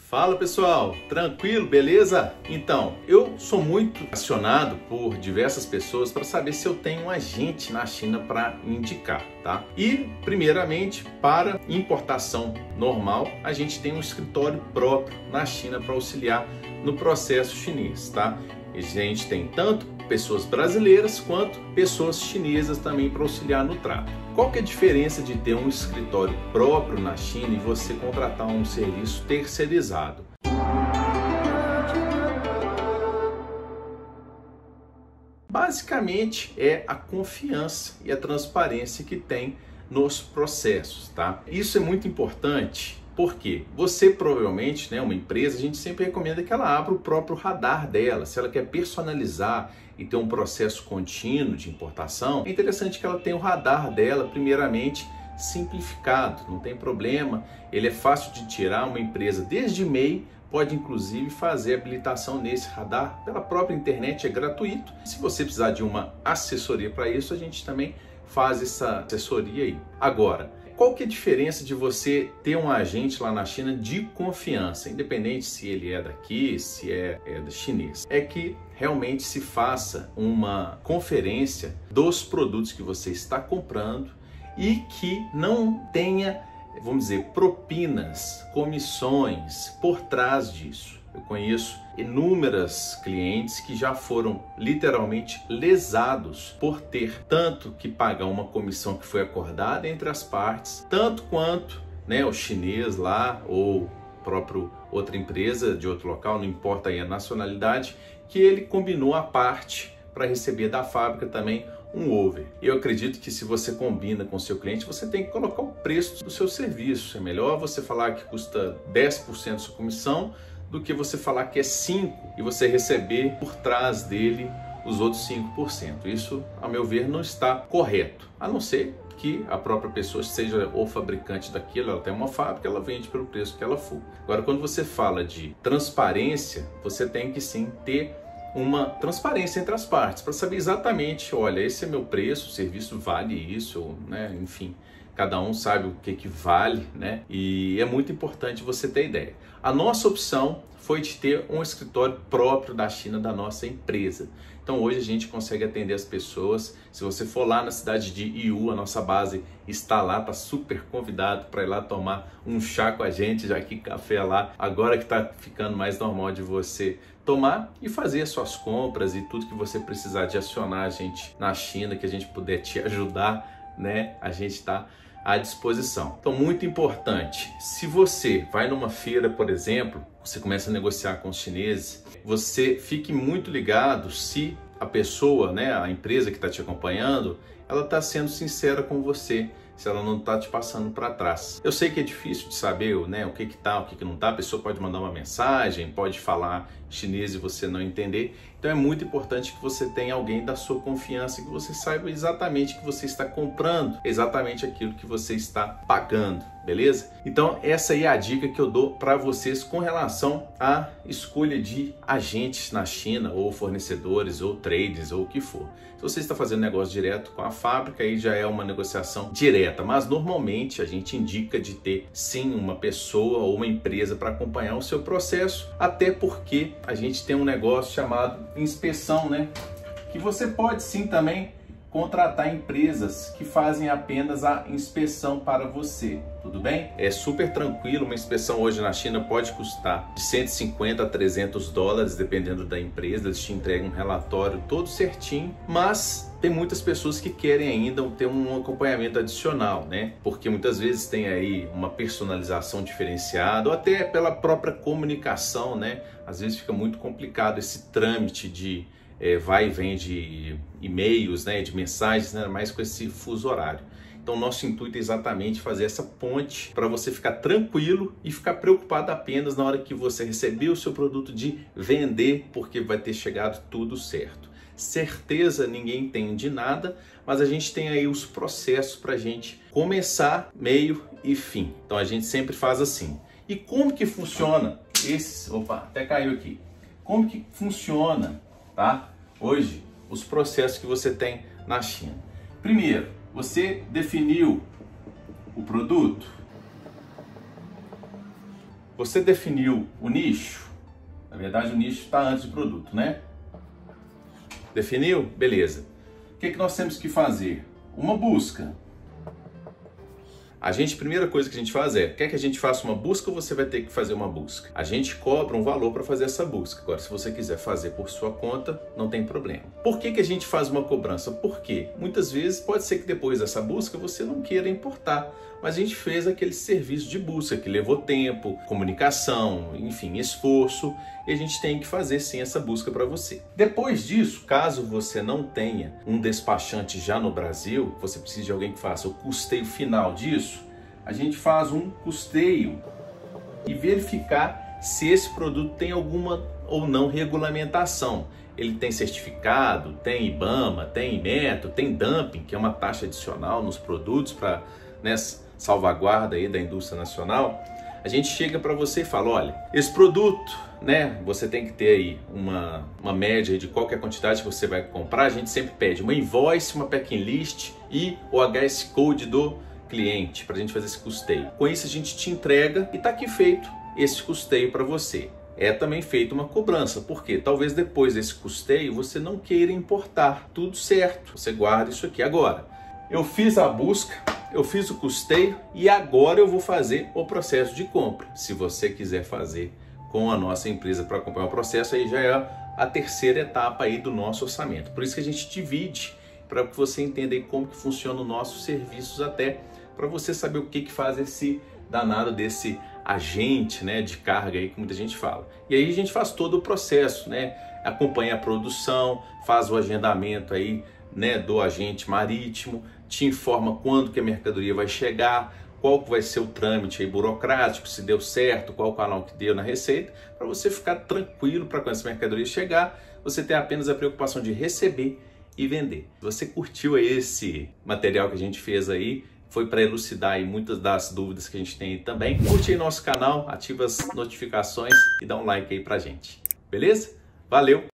Fala pessoal, tranquilo, beleza? Então, eu sou muito acionado por diversas pessoas para saber se eu tenho um agente na China para indicar, tá? E, primeiramente, para importação normal, a gente tem um escritório próprio na China para auxiliar no processo chinês, tá? A gente tem tanto pessoas brasileiras quanto pessoas chinesas também para auxiliar no trato. Qual que é a diferença de ter um escritório próprio na China e você contratar um serviço terceirizado? Basicamente é a confiança e a transparência que tem nos processos, tá? Isso é muito importante. Porque você provavelmente, uma empresa, a gente sempre recomenda que ela abra o próprio radar dela. Se ela quer personalizar e ter um processo contínuo de importação, é interessante que ela tenha o radar dela, primeiramente, simplificado. Não tem problema, ele é fácil de tirar, uma empresa desde MEI pode inclusive fazer habilitação nesse radar pela própria internet, é gratuito. Se você precisar de uma assessoria para isso, a gente também faz essa assessoria aí. Agora, qual que é a diferença de você ter um agente lá na China de confiança, independente se ele é daqui, se é chinês? É que realmente se faça uma conferência dos produtos que você está comprando e que não tenha, vamos dizer, propinas, comissões por trás disso. Eu conheço inúmeras clientes que já foram literalmente lesados por ter tanto que pagar uma comissão que foi acordada entre as partes, tanto quanto o chinês lá ou próprio outra empresa de outro local, não importa aí a nacionalidade, que ele combinou a parte para receber da fábrica também um over. Eu acredito que se você combina com o seu cliente, você tem que colocar o preço do seu serviço. É melhor você falar que custa 10% sua comissão do que você falar que é 5% e você receber por trás dele os outros 5%. Isso, a meu ver, não está correto, a não ser que a própria pessoa seja o fabricante daquilo, ela tem uma fábrica, ela vende pelo preço que ela for. Agora, quando você fala de transparência, você tem que sim ter uma transparência entre as partes, para saber exatamente, olha, esse é meu preço, o serviço vale isso, enfim. Cada um sabe o que vale, E é muito importante você ter ideia. A nossa opção foi de ter um escritório próprio da China da nossa empresa. Então hoje a gente consegue atender as pessoas. Se você for lá na cidade de Yiwu, a nossa base está lá, está super convidado para ir lá tomar um chá com a gente, já que café lá, agora que está ficando mais normal de você tomar e fazer as suas compras e tudo que você precisar de acionar a gente na China, que a gente puder te ajudar, a gente está à disposição. Então, muito importante, se você vai numa feira, por exemplo, você começa a negociar com os chineses, você fique muito ligado se a pessoa, a empresa que está te acompanhando, ela está sendo sincera com você, se ela não está te passando para trás. Eu sei que é difícil de saber o que está, o que não está, a pessoa pode mandar uma mensagem, pode falar chinês e você não entender, então é muito importante que você tenha alguém da sua confiança, que você saiba exatamente que você está comprando, exatamente aquilo que você está pagando, beleza? Então essa aí é a dica que eu dou para vocês com relação à escolha de agentes na China, ou fornecedores, ou traders, ou o que for. Se você está fazendo negócio direto com a fábrica, aí já é uma negociação direta, mas normalmente a gente indica de ter sim uma pessoa ou uma empresa para acompanhar o seu processo, até porque a gente tem um negócio chamado inspeção, que você pode sim também contratar empresas que fazem apenas a inspeção para você, tudo bem? É super tranquilo, uma inspeção hoje na China pode custar de 150 a 300 dólares, dependendo da empresa, eles te entregam um relatório todo certinho, mas tem muitas pessoas que querem ainda ter um acompanhamento adicional, Porque muitas vezes tem aí uma personalização diferenciada, ou até pela própria comunicação, Às vezes fica muito complicado esse trâmite de vai e vem de e-mails, de mensagens, mais com esse fuso horário. Então, nosso intuito é exatamente fazer essa ponte para você ficar tranquilo e ficar preocupado apenas na hora que você receber o seu produto de vender, porque vai ter chegado tudo certo. Certeza ninguém tem de nada, mas a gente tem aí os processos para a gente começar, meio e fim. Então, a gente sempre faz assim. E como que funciona Opa, até caiu aqui. Como que funciona, hoje, os processos que você tem na China? Primeiro, você definiu o produto. Você definiu o nicho? Na verdade, o nicho está antes do produto, né? Definiu? Beleza. O que nós temos que fazer? Uma busca. A primeira coisa que a gente faz quer que a gente faça uma busca ou você vai ter que fazer uma busca? A gente cobra um valor para fazer essa busca. Agora, se você quiser fazer por sua conta, não tem problema. Por que a gente faz uma cobrança? Porque muitas vezes pode ser que depois dessa busca você não queira importar, mas a gente fez aquele serviço de busca que levou tempo, comunicação, enfim, esforço, e a gente tem que fazer sim essa busca para você. Depois disso, caso você não tenha um despachante já no Brasil, você precisa de alguém que faça o custeio final disso, a gente faz um custeio e verificar se esse produto tem alguma ou não regulamentação. Ele tem certificado, tem IBAMA, tem Inmetro, tem dumping, que é uma taxa adicional nos produtos para, né, salvaguarda aí da indústria nacional. A gente chega para você e fala, olha, esse produto, né, você tem que ter aí uma média de qual que é a quantidade que você vai comprar. A gente sempre pede uma invoice, uma packing list e o HS Code do cliente para a gente fazer esse custeio. Com isso a gente te entrega e está aqui feito esse custeio para você. É também feita uma cobrança, porque talvez depois desse custeio você não queira importar. Tudo certo, você guarda isso aqui. Agora, eu fiz a busca, eu fiz o custeio e agora eu vou fazer o processo de compra. Se você quiser fazer com a nossa empresa para acompanhar o processo, aí já é a terceira etapa aí do nosso orçamento. Por isso que a gente divide, para que você entenda aí como que funciona os nossos serviços, até para você saber o que faz esse danado desse agente, né, de carga aí que muita gente fala. E aí a gente faz todo o processo, né, acompanha a produção, faz o agendamento aí, né, do agente marítimo, te informa quando que a mercadoria vai chegar, qual que vai ser o trâmite aí burocrático, se deu certo, qual canal que deu na receita, para você ficar tranquilo para quando essa mercadoria chegar, você ter apenas a preocupação de receber e vender. Se você curtiu esse material que a gente fez aí, foi para elucidar aí muitas das dúvidas que a gente tem aí também, curte aí nosso canal, ativa as notificações e dá um like aí pra gente. Beleza? Valeu!